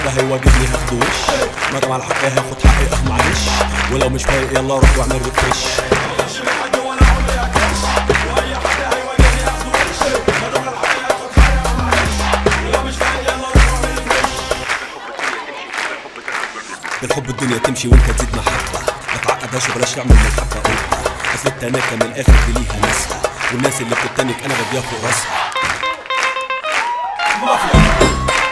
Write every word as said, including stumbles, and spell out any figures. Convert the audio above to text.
ده هيواجهني هاخد وش، ندم على حقي هاخد حقي اه معلش، ولو مش فايق يلا روح واعمل ريفريش. بالحب الدنيا تمشي وانت تزيد محبة، ما تعقدهاش وبلاش تعمل من الحبة قلبة، اصل التناكة من الاخر دي ليها ناسها، والناس اللي بتتنك انا بديها فوق راسها.